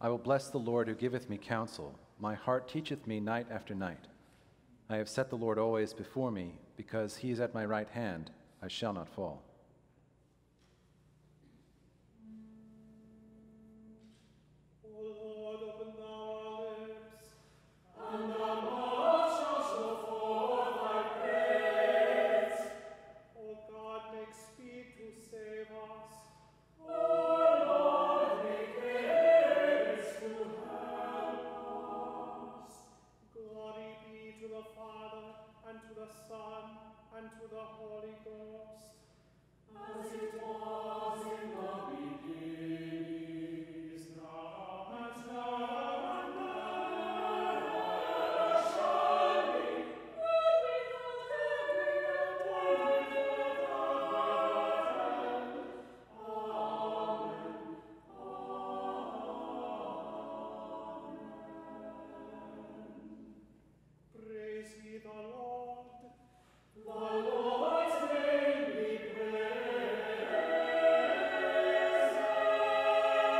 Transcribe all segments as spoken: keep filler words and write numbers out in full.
I will bless the Lord who giveth me counsel. My heart teacheth me night after night. I have set the Lord always before me, because he is at my right hand, I shall not fall. Praise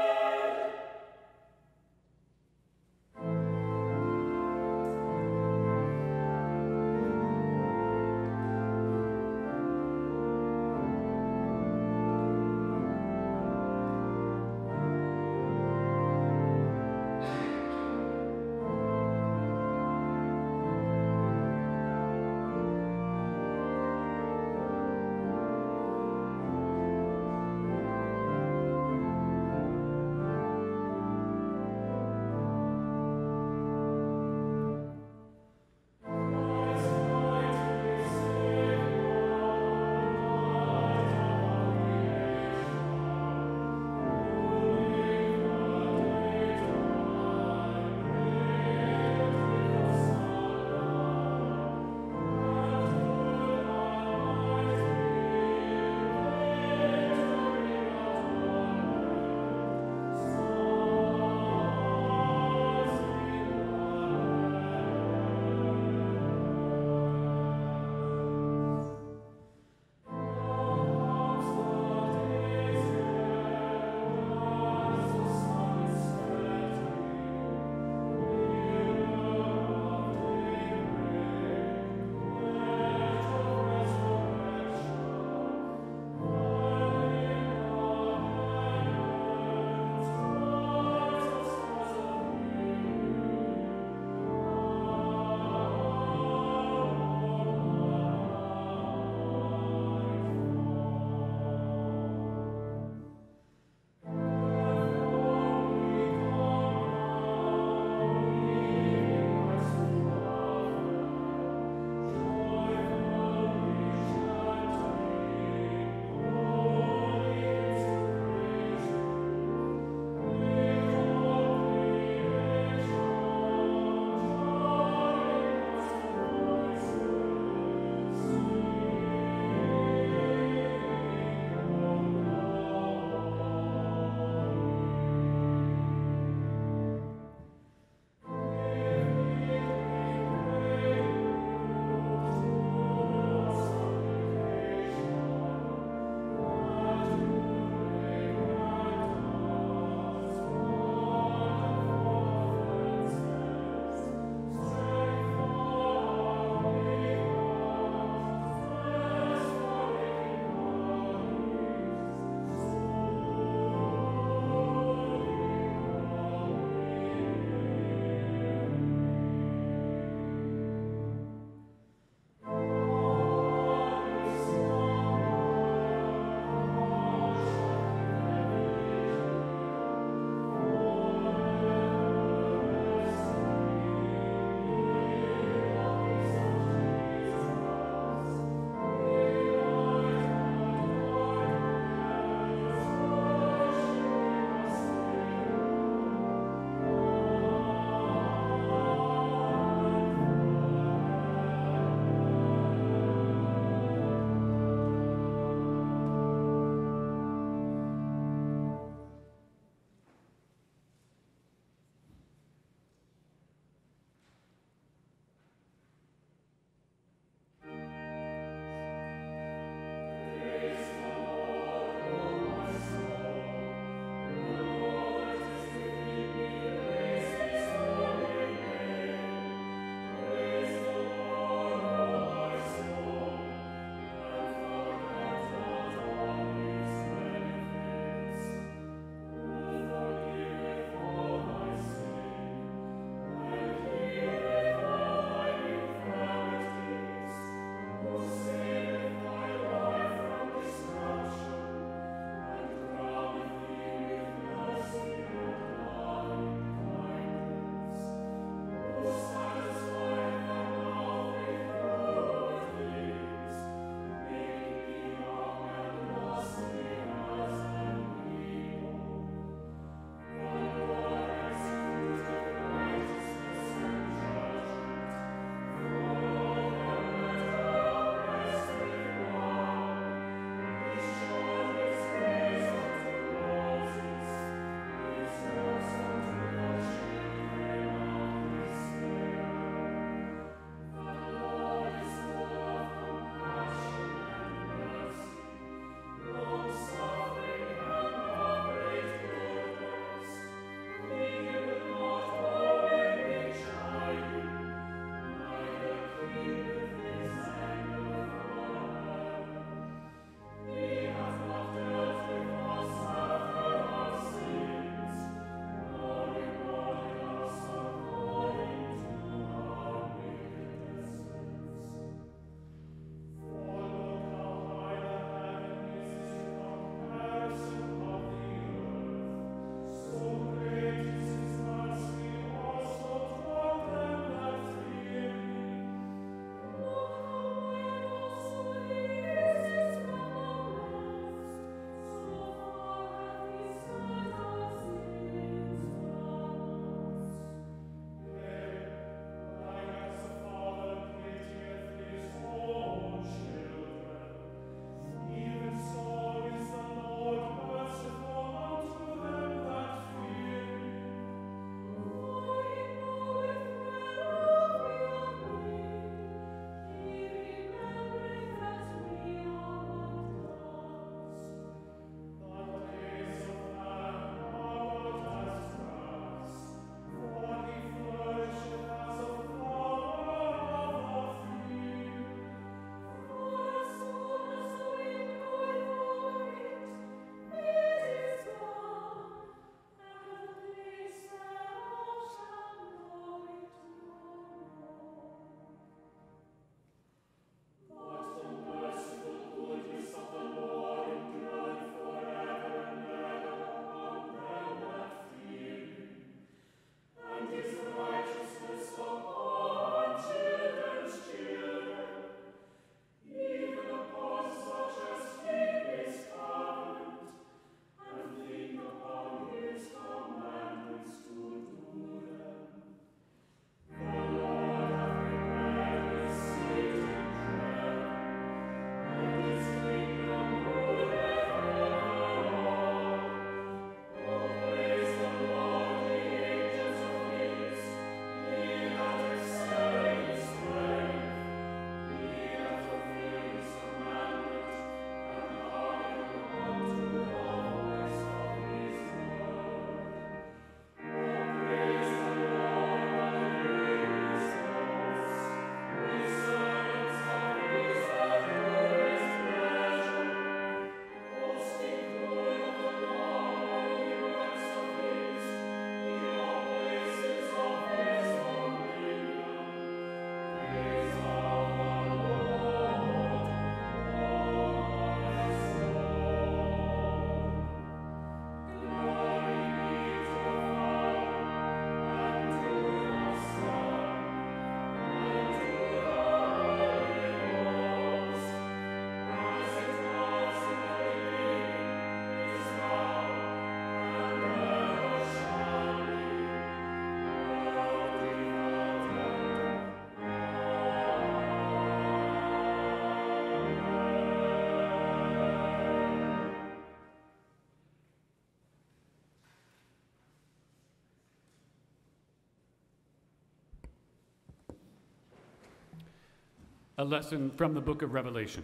A lesson from the book of Revelation.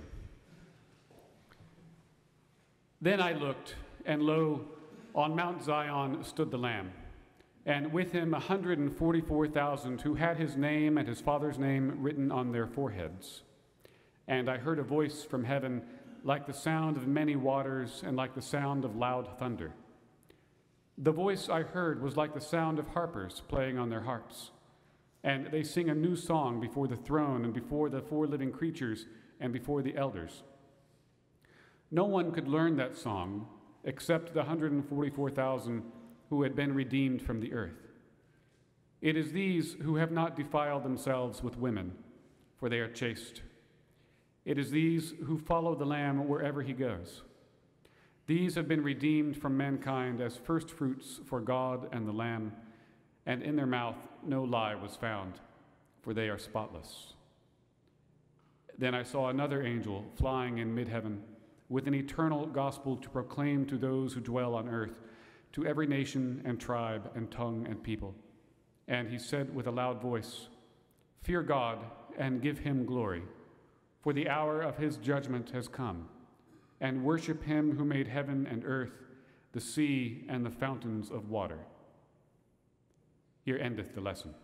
Then I looked, and lo, on Mount Zion stood the Lamb, and with him a hundred and forty-four thousand who had his name and his Father's name written on their foreheads. And I heard a voice from heaven like the sound of many waters and like the sound of loud thunder. The voice I heard was like the sound of harpers playing on their harps. And they sing a new song before the throne and before the four living creatures and before the elders. No one could learn that song except the one hundred forty-four thousand who had been redeemed from the earth. It is these who have not defiled themselves with women, for they are chaste. It is these who follow the Lamb wherever he goes. These have been redeemed from mankind as firstfruits for God and the Lamb, and in their mouth no lie was found, for they are spotless. Then I saw another angel flying in mid-heaven with an eternal gospel to proclaim to those who dwell on earth, to every nation and tribe and tongue and people. And he said with a loud voice, "Fear God and give him glory, for the hour of his judgment has come, and worship him who made heaven and earth, the sea and the fountains of water." Here endeth the lesson.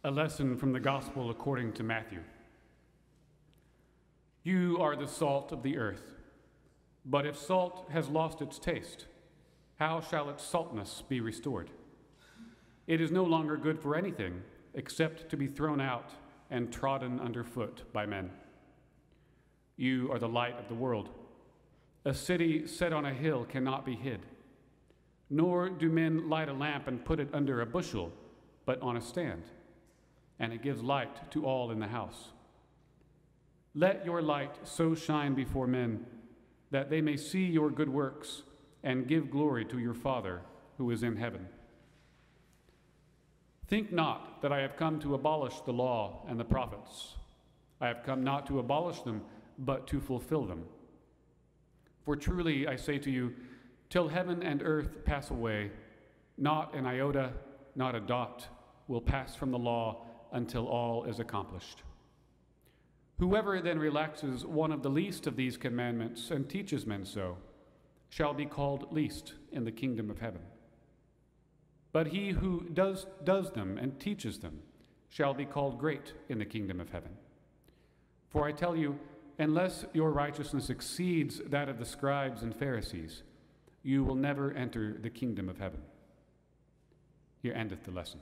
A lesson from the Gospel according to Matthew. You are the salt of the earth, but if salt has lost its taste, how shall its saltness be restored? It is no longer good for anything except to be thrown out and trodden underfoot by men. You are the light of the world. A city set on a hill cannot be hid. Nor do men light a lamp and put it under a bushel, but on a stand, and it gives light to all in the house. Let your light so shine before men that they may see your good works and give glory to your Father who is in heaven. Think not that I have come to abolish the law and the prophets. I have come not to abolish them, but to fulfill them. For truly I say to you, till heaven and earth pass away, not an iota, not a dot, will pass from the law until all is accomplished. Whoever then relaxes one of the least of these commandments and teaches men so, shall be called least in the kingdom of heaven. But he who does, does them and teaches them shall be called great in the kingdom of heaven. For I tell you, unless your righteousness exceeds that of the scribes and Pharisees, you will never enter the kingdom of heaven. Here endeth the lesson.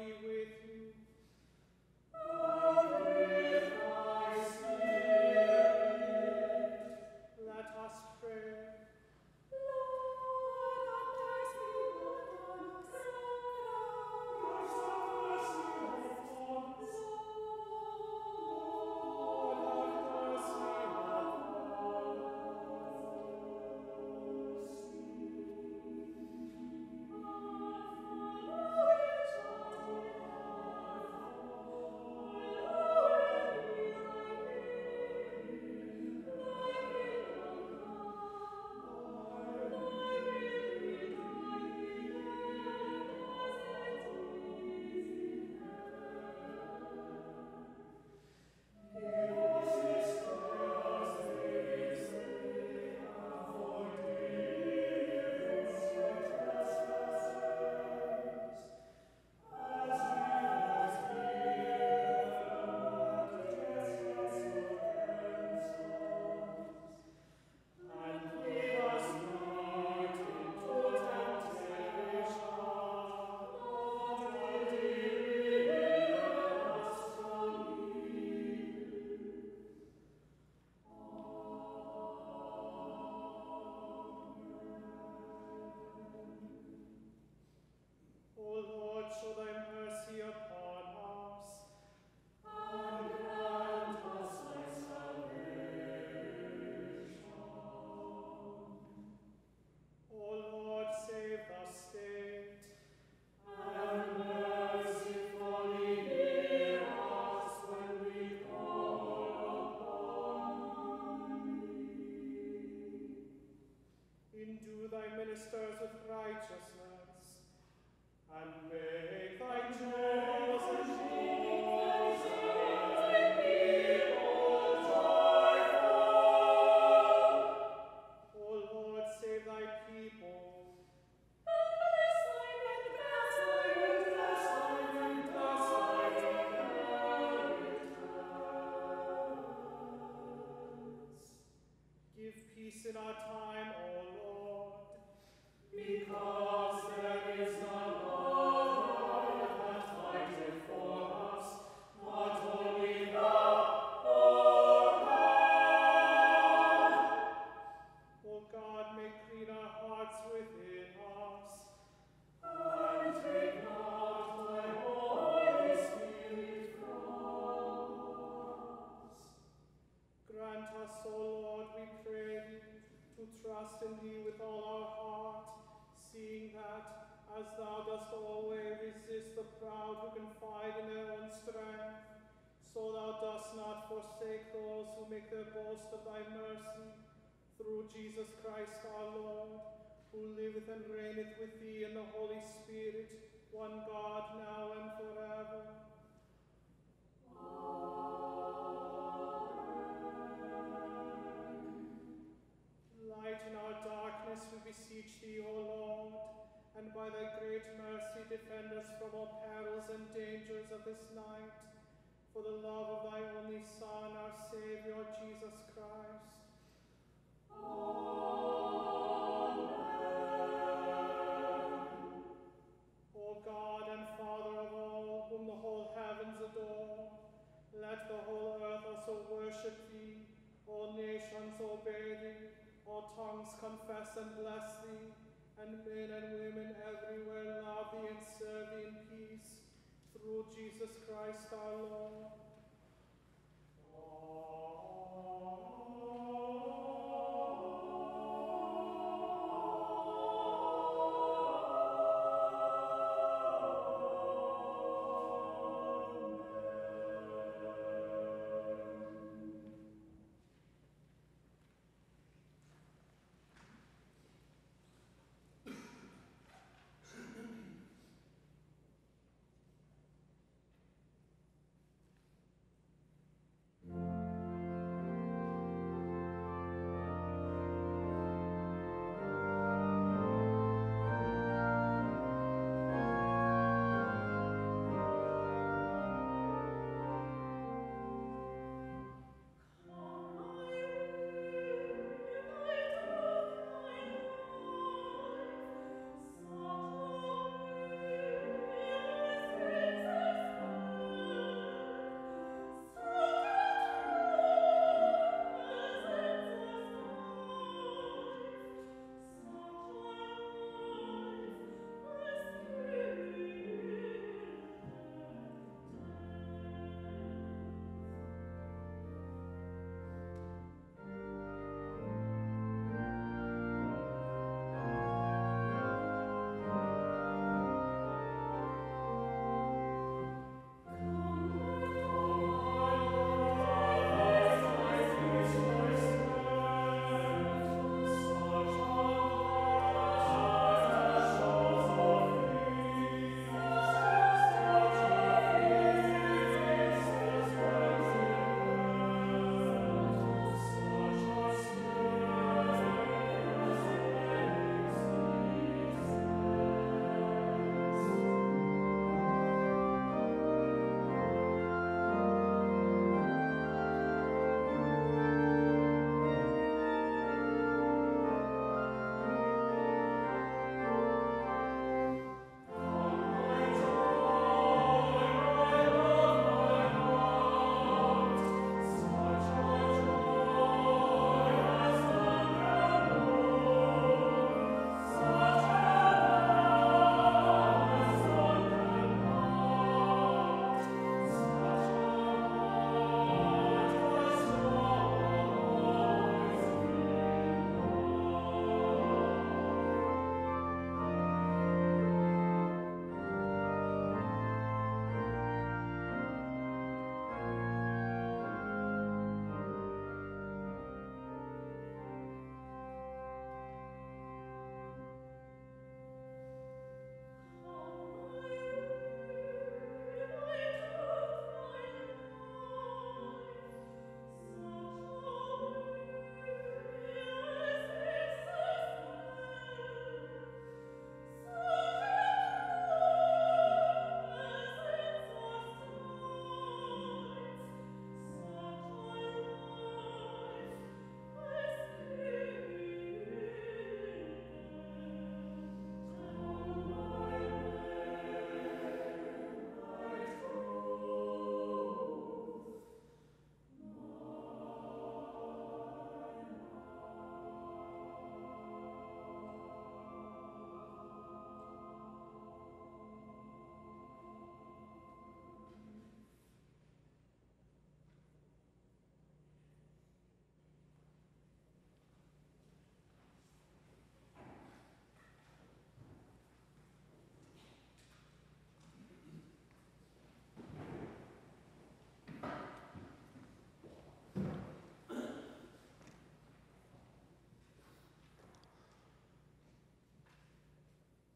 be with you. And with thy spirit. Let us pray. Ministers with righteousness, and make thy chosen Jesus thy people joyful. O Lord, save thy people. And bless thy inheritance. Give peace in our time, O Lord. Because there is none other that fighteth for us, not only thou, O God. O God, make clean our hearts within us, and take not thy Holy Spirit from us. Grant us, O Lord, we pray thee, to trust in thee with all our heart, seeing that, as thou dost always resist the proud who confide in their own strength, so thou dost not forsake those who make their boast of thy mercy, through Jesus Christ our Lord, who liveth and reigneth with thee in the Holy Spirit, one God, now and forever. Lighten our darkness, we beseech thee, O Lord, and by thy great mercy defend us from all perils and dangers of this night, for the love of thy only Son, our Saviour, Jesus Christ. Amen. O God and Father of all, whom the whole heavens adore, let the whole earth also worship thee, all nations obey thee, all tongues confess and bless thee, and men and women everywhere love thee and serve thee in peace, through Jesus Christ our Lord.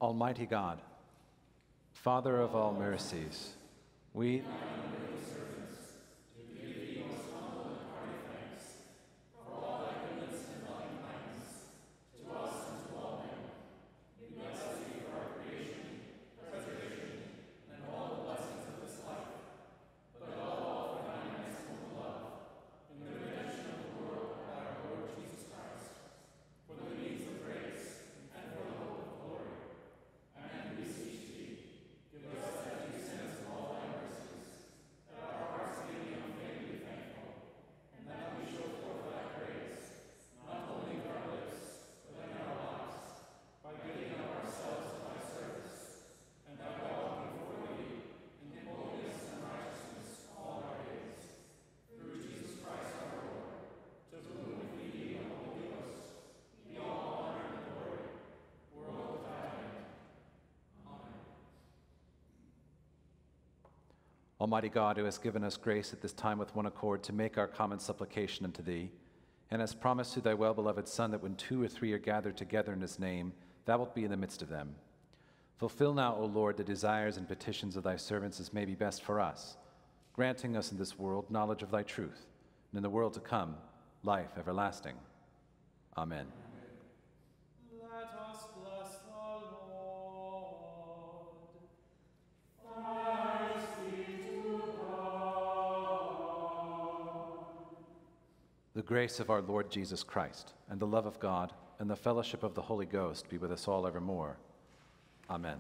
Almighty God, Father of all mercies, we Almighty God, who has given us grace at this time with one accord to make our common supplication unto thee, and has promised to thy well-beloved Son that when two or three are gathered together in his name, thou wilt be in the midst of them. Fulfill now, O Lord, the desires and petitions of thy servants as may be best for us, granting us in this world knowledge of thy truth, and in the world to come, life everlasting. Amen. Let us bless the Lord. Thanks be to God. The grace of our Lord Jesus Christ, and the love of God, and the fellowship of the Holy Ghost be with us all evermore. Amen.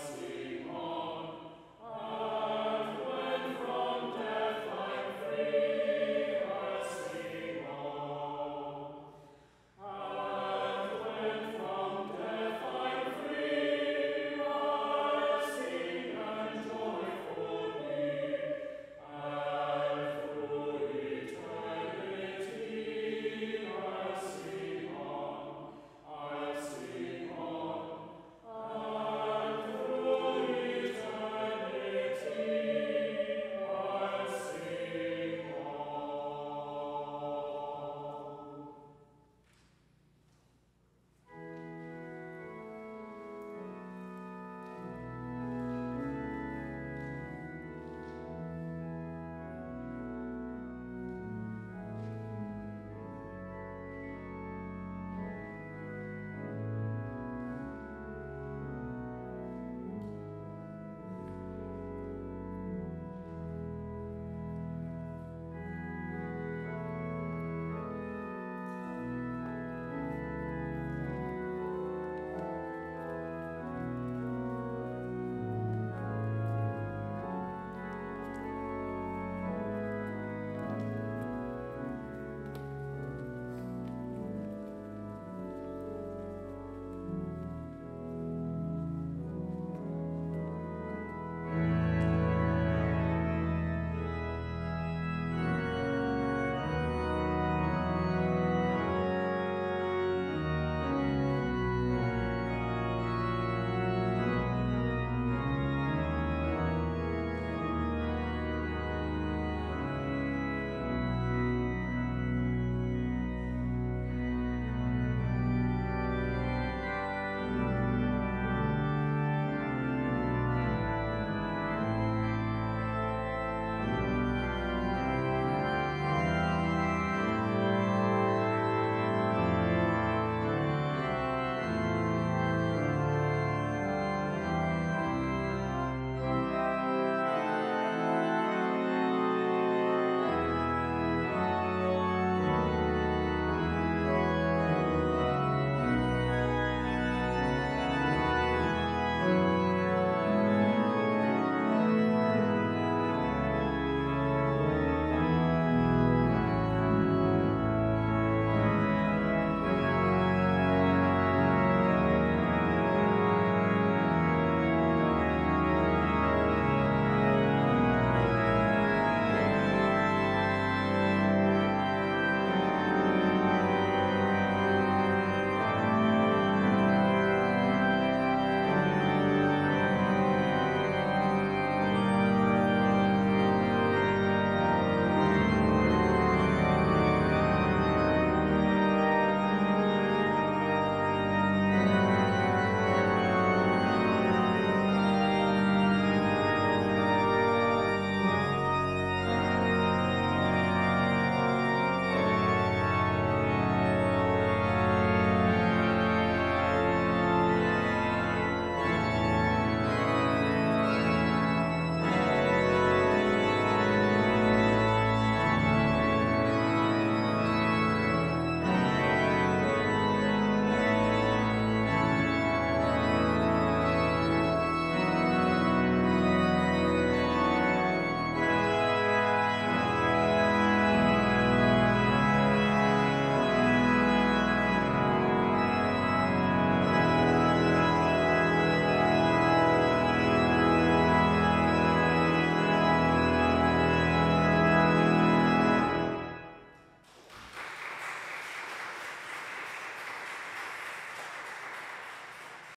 Free.